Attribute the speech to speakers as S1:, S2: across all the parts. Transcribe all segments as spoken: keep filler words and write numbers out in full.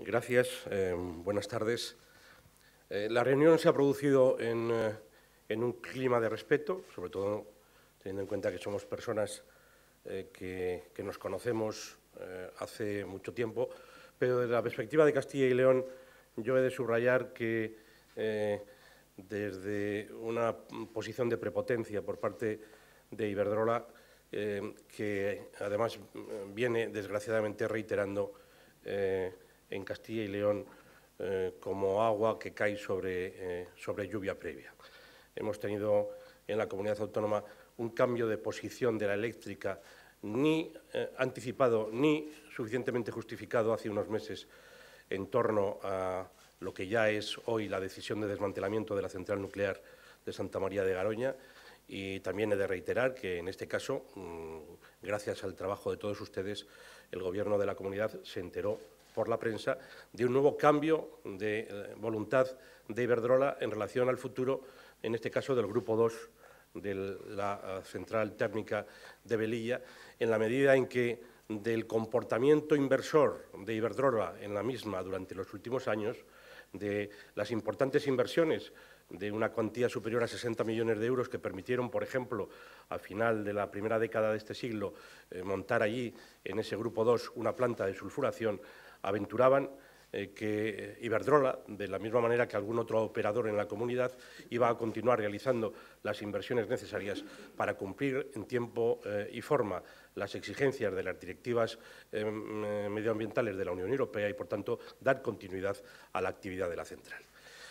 S1: Gracias. Eh, buenas tardes. Eh, la reunión se ha producido en, eh, en un clima de respeto, sobre todo teniendo en cuenta que somos personas eh, que, que nos conocemos eh, hace mucho tiempo, pero desde la perspectiva de Castilla y León yo he de subrayar que eh, desde una posición de prepotencia por parte de Iberdrola, eh, que además viene desgraciadamente reiterando eh, en Castilla y León eh, como agua que cae sobre, eh, sobre lluvia previa. Hemos tenido en la comunidad autónoma un cambio de posición de la eléctrica ni eh, anticipado ni suficientemente justificado hace unos meses en torno a lo que ya es hoy la decisión de desmantelamiento de la central nuclear de Santa María de Garoña. Y también he de reiterar que, en este caso, gracias al trabajo de todos ustedes, el Gobierno de la Comunidad se enteró por la prensa de un nuevo cambio de voluntad de Iberdrola en relación al futuro, en este caso del Grupo dos de la central térmica de Velilla, en la medida en que del comportamiento inversor de Iberdrola en la misma durante los últimos años, de las importantes inversiones de una cuantía superior a sesenta millones de euros que permitieron, por ejemplo, al final de la primera década de este siglo, eh, montar allí, en ese Grupo dos, una planta de sulfuración, aventuraban eh, que Iberdrola, de la misma manera que algún otro operador en la comunidad, iba a continuar realizando las inversiones necesarias para cumplir en tiempo eh, y forma las exigencias de las directivas eh, medioambientales de la Unión Europea y, por tanto, dar continuidad a la actividad de la central.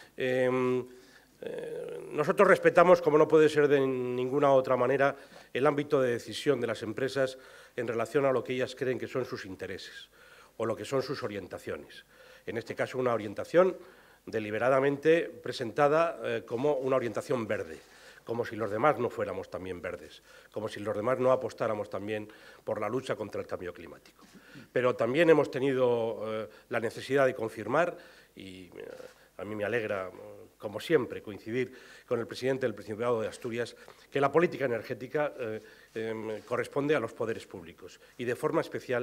S1: Eh, Eh, nosotros respetamos, como no puede ser de ninguna otra manera, el ámbito de decisión de las empresas en relación a lo que ellas creen que son sus intereses o lo que son sus orientaciones. En este caso, una orientación deliberadamente presentada eh, como una orientación verde, como si los demás no fuéramos también verdes, como si los demás no apostáramos también por la lucha contra el cambio climático. Pero también hemos tenido eh, la necesidad de confirmar, y eh, a mí me alegra, como siempre, coincidir con el presidente del Principado de Asturias, que la política energética eh, eh, corresponde a los poderes públicos y, de forma especial,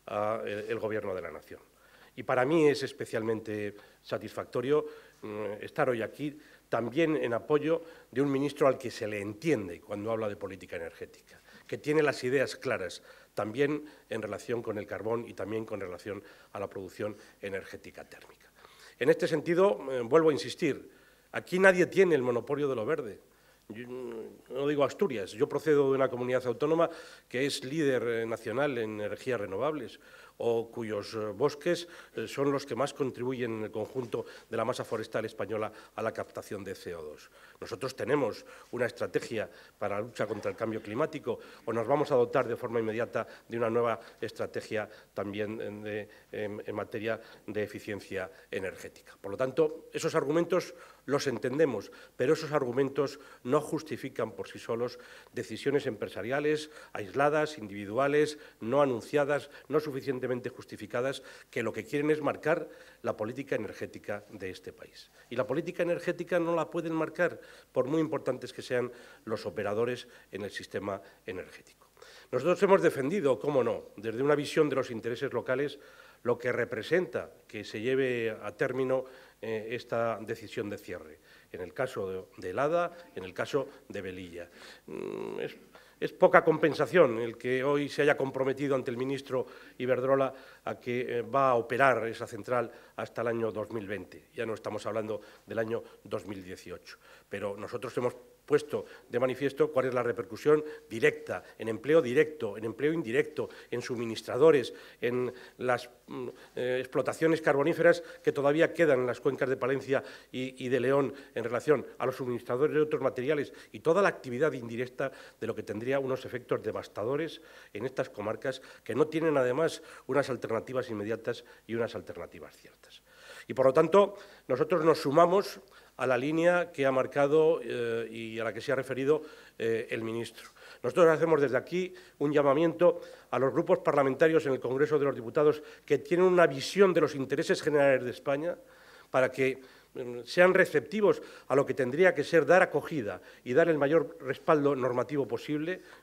S1: al Gobierno de la Nación. Y para mí es especialmente satisfactorio eh, estar hoy aquí también en apoyo de un ministro al que se le entiende cuando habla de política energética, que tiene las ideas claras también en relación con el carbón y también con relación a la producción energética térmica. En este sentido, eh, vuelvo a insistir, aquí nadie tiene el monopolio de lo verde. Yo no digo Asturias, yo procedo de una comunidad autónoma que es líder nacional en energías renovables o cuyos bosques son los que más contribuyen en el conjunto de la masa forestal española a la captación de C O dos. Nosotros tenemos una estrategia para la lucha contra el cambio climático o nos vamos a dotar de forma inmediata de una nueva estrategia también de, en, en materia de eficiencia energética. Por lo tanto, esos argumentos los entendemos, pero esos argumentos no justifican por sí solos decisiones empresariales aisladas, individuales, no anunciadas, no suficientemente justificadas, que lo que quieren es marcar la política energética de este país. Y la política energética no la pueden marcar, por muy importantes que sean los operadores en el sistema energético. Nosotros hemos defendido, cómo no, desde una visión de los intereses locales, lo que representa que se lleve a término eh, esta decisión de cierre, en el caso de, de El Hada, en el caso de Velilla. Mm, es, es poca compensación el que hoy se haya comprometido ante el ministro Iberdrola a que eh, va a operar esa central hasta el año dos mil veinte. Ya no estamos hablando del año dos mil dieciocho, pero nosotros hemos puesto de manifiesto cuál es la repercusión directa, en empleo directo, en empleo indirecto, en suministradores, en las eh, explotaciones carboníferas que todavía quedan en las cuencas de Palencia y, y de León en relación a los suministradores de otros materiales y toda la actividad indirecta de lo que tendría unos efectos devastadores en estas comarcas que no tienen, además, unas alternativas inmediatas y unas alternativas ciertas. Y, por lo tanto, nosotros nos sumamos a la línea que ha marcado eh, y a la que se ha referido eh, el ministro. Nosotros hacemos desde aquí un llamamiento a los grupos parlamentarios en el Congreso de los Diputados que tienen una visión de los intereses generales de España para que sean receptivos a lo que tendría que ser dar acogida y dar el mayor respaldo normativo posible.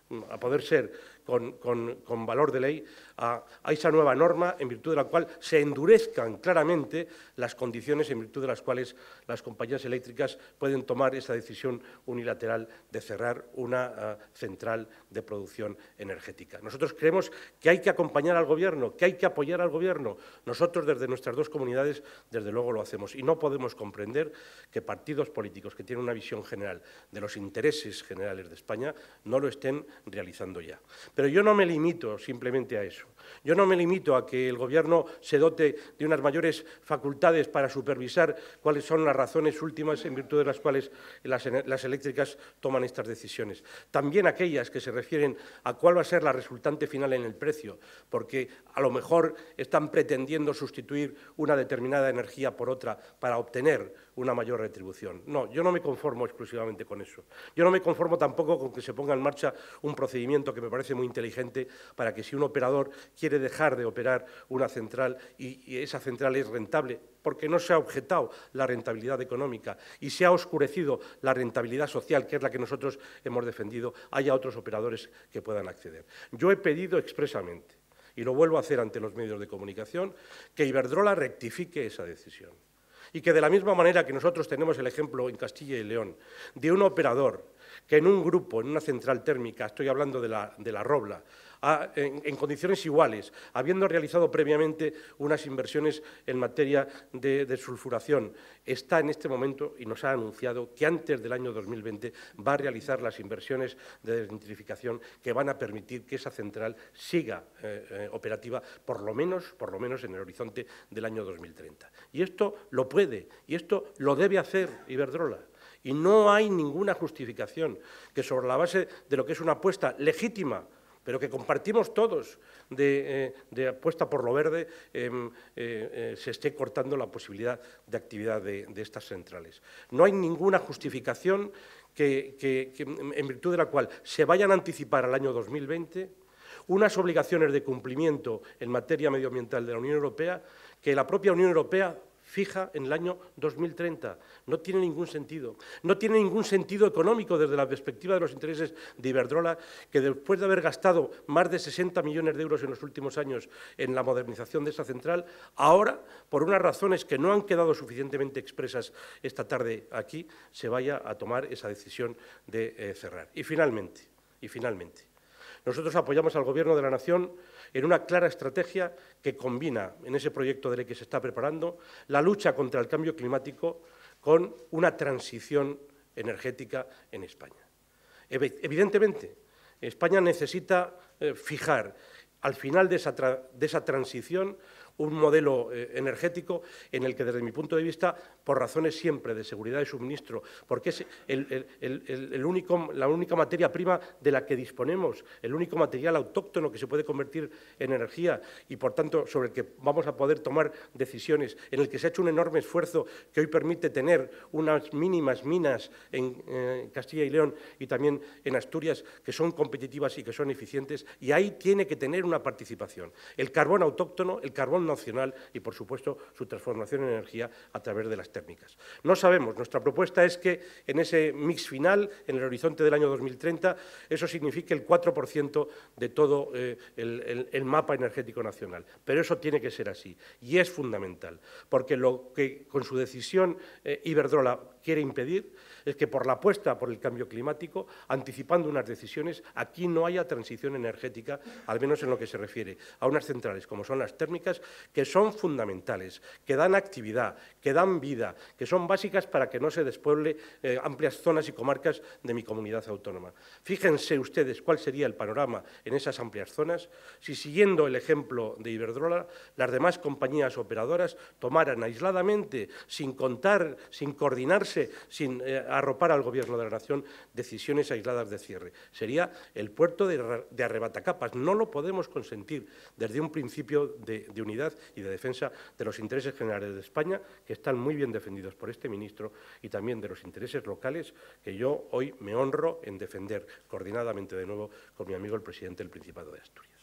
S1: a poder ser con, con, con valor de ley a, a esa nueva norma en virtud de la cual se endurezcan claramente las condiciones en virtud de las cuales las compañías eléctricas pueden tomar esa decisión unilateral de cerrar una uh, central de producción energética. Nosotros creemos que hay que acompañar al Gobierno, que hay que apoyar al Gobierno. Nosotros, desde nuestras dos comunidades, desde luego lo hacemos. Y no podemos comprender que partidos políticos que tienen una visión general de los intereses generales de España no lo estén realizando ya. Pero yo no me limito simplemente a eso. Yo no me limito a que el Gobierno se dote de unas mayores facultades para supervisar cuáles son las razones últimas en virtud de las cuales las, las eléctricas toman estas decisiones. También aquellas que se refieren a cuál va a ser la resultante final en el precio, porque a lo mejor están pretendiendo sustituir una determinada energía por otra para obtener una mayor retribución. No, yo no me conformo exclusivamente con eso. Yo no me conformo tampoco con que se ponga en marcha un procedimiento que me parece muy inteligente para que si un operador quiere dejar de operar una central y, y esa central es rentable, porque no se ha objetado la rentabilidad económica y se ha oscurecido la rentabilidad social, que es la que nosotros hemos defendido, haya otros operadores que puedan acceder. Yo he pedido expresamente, y lo vuelvo a hacer ante los medios de comunicación, que Iberdrola rectifique esa decisión. Y que de la misma manera que nosotros tenemos el ejemplo en Castilla y León de un operador que en un grupo, en una central térmica, estoy hablando de la, de la Robla, ha, en, en condiciones iguales, habiendo realizado previamente unas inversiones en materia de, de sulfuración, está en este momento y nos ha anunciado que antes del año dos mil veinte va a realizar las inversiones de desnitrificación que van a permitir que esa central siga eh, eh, operativa por lo menos, por lo menos en el horizonte del año dos mil treinta. Y esto lo puede, y esto lo debe hacer Iberdrola. Y no hay ninguna justificación que sobre la base de lo que es una apuesta legítima, pero que compartimos todos, de, eh, de apuesta por lo verde, eh, eh, eh, se esté cortando la posibilidad de actividad de, de estas centrales. No hay ninguna justificación que, que, que, en virtud de la cual se vayan a anticipar al año dos mil veinte unas obligaciones de cumplimiento en materia medioambiental de la Unión Europea que la propia Unión Europea fija en el año dos mil treinta. No tiene ningún sentido. No tiene ningún sentido económico desde la perspectiva de los intereses de Iberdrola, que después de haber gastado más de sesenta millones de euros en los últimos años en la modernización de esa central, ahora, por unas razones que no han quedado suficientemente expresas esta tarde aquí, se vaya a tomar esa decisión de eh, cerrar. Y finalmente, y finalmente, nosotros apoyamos al Gobierno de la Nación en una clara estrategia que combina, en ese proyecto de ley que se está preparando, la lucha contra el cambio climático con una transición energética en España. Evidentemente, España necesita eh, fijar al final de esa, tra de esa transición un modelo eh, energético en el que, desde mi punto de vista, por razones siempre de seguridad de suministro, porque es el, el, el, el único, la única materia prima de la que disponemos, el único material autóctono que se puede convertir en energía y, por tanto, sobre el que vamos a poder tomar decisiones, en el que se ha hecho un enorme esfuerzo que hoy permite tener unas mínimas minas en eh, Castilla y León y también en Asturias que son competitivas y que son eficientes, y ahí tiene que tener una participación. El carbón autóctono, el carbón nacional y, por supuesto, su transformación en energía a través de las térmicas. No sabemos, nuestra propuesta es que en ese mix final, en el horizonte del año dos mil treinta, eso signifique el cuatro por ciento de todo eh, el, el, el mapa energético nacional. Pero eso tiene que ser así y es fundamental, porque lo que con su decisión eh, Iberdrola quiere impedir es que por la apuesta por el cambio climático, anticipando unas decisiones, aquí no haya transición energética, al menos en lo que se refiere a unas centrales como son las térmicas, que son fundamentales, que dan actividad, que dan vida, que son básicas para que no se despueble eh, amplias zonas y comarcas de mi comunidad autónoma. Fíjense ustedes cuál sería el panorama en esas amplias zonas si, siguiendo el ejemplo de Iberdrola, las demás compañías operadoras tomaran aisladamente, sin contar, sin coordinarse, sin eh, arropar al Gobierno de la Nación, decisiones aisladas de cierre. Sería el puerto de, de arrebatacapas. No lo podemos consentir desde un principio de, de unidad y de defensa de los intereses generales de España, que están muy bien defendidos por este ministro, y también de los intereses locales que yo hoy me honro en defender coordinadamente de nuevo con mi amigo el presidente del Principado de Asturias.